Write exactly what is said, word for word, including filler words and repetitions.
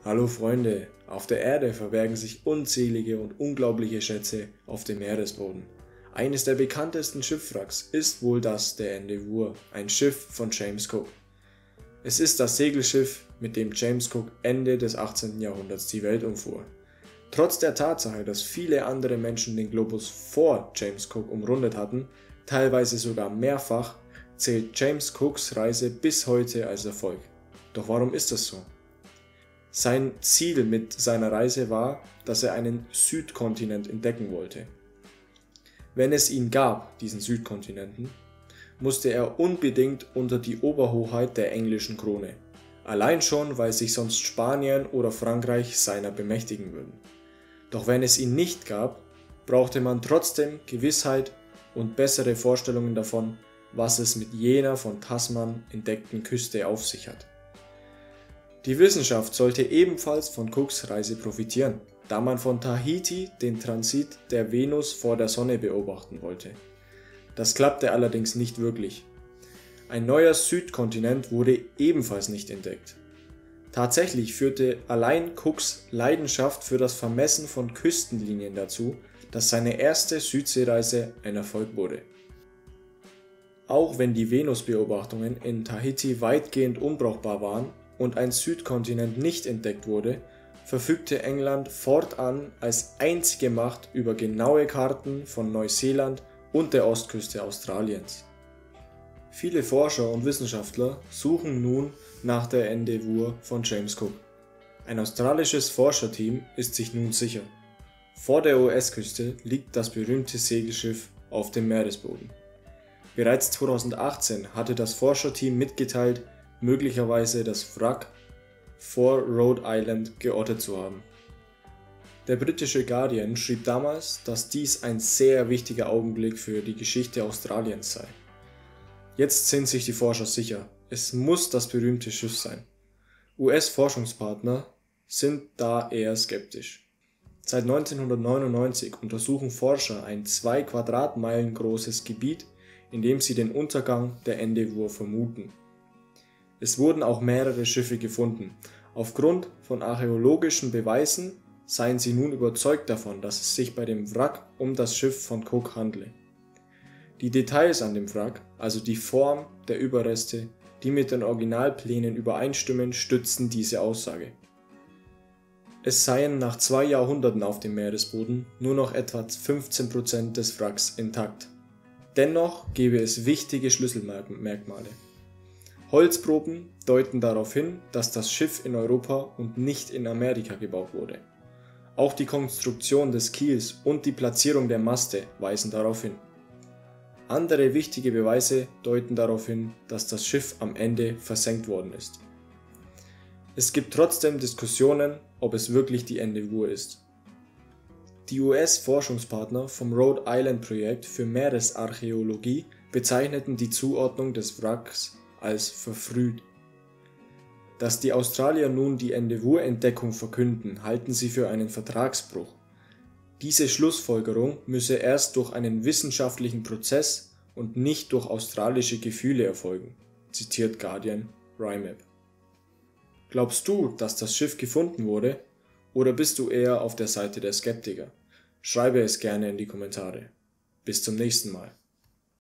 Hallo Freunde, auf der Erde verbergen sich unzählige und unglaubliche Schätze auf dem Meeresboden. Eines der bekanntesten Schiffswracks ist wohl das der Endeavour, ein Schiff von James Cook. Es ist das Segelschiff, mit dem James Cook Ende des achtzehnten Jahrhunderts die Welt umfuhr. Trotz der Tatsache, dass viele andere Menschen den Globus vor James Cook umrundet hatten, teilweise sogar mehrfach, zählt James Cooks Reise bis heute als Erfolg. Doch warum ist das so? Sein Ziel mit seiner Reise war, dass er einen Südkontinent entdecken wollte. Wenn es ihn gab, diesen Südkontinenten, musste er unbedingt unter die Oberhoheit der englischen Krone. Allein schon, weil sich sonst Spanien oder Frankreich seiner bemächtigen würden. Doch wenn es ihn nicht gab, brauchte man trotzdem Gewissheit und bessere Vorstellungen davon, was es mit jener von Tasman entdeckten Küste auf sich hat. Die Wissenschaft sollte ebenfalls von Cooks Reise profitieren, da man von Tahiti den Transit der Venus vor der Sonne beobachten wollte. Das klappte allerdings nicht wirklich. Ein neuer Südkontinent wurde ebenfalls nicht entdeckt. Tatsächlich führte allein Cooks Leidenschaft für das Vermessen von Küstenlinien dazu, dass seine erste Südseereise ein Erfolg wurde. Auch wenn die Venusbeobachtungen in Tahiti weitgehend unbrauchbar waren und ein Südkontinent nicht entdeckt wurde, verfügte England fortan als einzige Macht über genaue Karten von Neuseeland und der Ostküste Australiens. Viele Forscher und Wissenschaftler suchen nun nach der Endeavour von James Cook. Ein australisches Forscherteam ist sich nun sicher. Vor der U S-Küste liegt das berühmte Segelschiff auf dem Meeresboden. Bereits zweitausendachtzehn hatte das Forscherteam mitgeteilt, möglicherweise das Wrack vor Rhode Island geortet zu haben. Der britische Guardian schrieb damals, dass dies ein sehr wichtiger Augenblick für die Geschichte Australiens sei. Jetzt sind sich die Forscher sicher, es muss das berühmte Schiff sein. U S-Forschungspartner sind da eher skeptisch. Seit neunzehnhundertneunundneunzig untersuchen Forscher ein zwei Quadratmeilen großes Gebiet, in dem sie den Untergang der Endeavour vermuten. Es wurden auch mehrere Schiffe gefunden. Aufgrund von archäologischen Beweisen seien sie nun überzeugt davon, dass es sich bei dem Wrack um das Schiff von Cook handle. Die Details an dem Wrack, also die Form der Überreste, die mit den Originalplänen übereinstimmen, stützen diese Aussage. Es seien nach zwei Jahrhunderten auf dem Meeresboden nur noch etwa fünfzehn Prozent des Wracks intakt. Dennoch gäbe es wichtige Schlüsselmerkmale. Holzproben deuten darauf hin, dass das Schiff in Europa und nicht in Amerika gebaut wurde. Auch die Konstruktion des Kiels und die Platzierung der Maste weisen darauf hin. Andere wichtige Beweise deuten darauf hin, dass das Schiff am Ende versenkt worden ist. Es gibt trotzdem Diskussionen, ob es wirklich die Endeavour ist. Die U S-Forschungspartner vom Rhode Island Projekt für Meeresarchäologie bezeichneten die Zuordnung des Wracks als verfrüht. Dass die Australier nun die Endeavour-Entdeckung verkünden, halten sie für einen Vertragsbruch. Diese Schlussfolgerung müsse erst durch einen wissenschaftlichen Prozess und nicht durch australische Gefühle erfolgen, zitiert Guardian RIMAP. Glaubst du, dass das Schiff gefunden wurde, oder bist du eher auf der Seite der Skeptiker? Schreibe es gerne in die Kommentare. Bis zum nächsten Mal.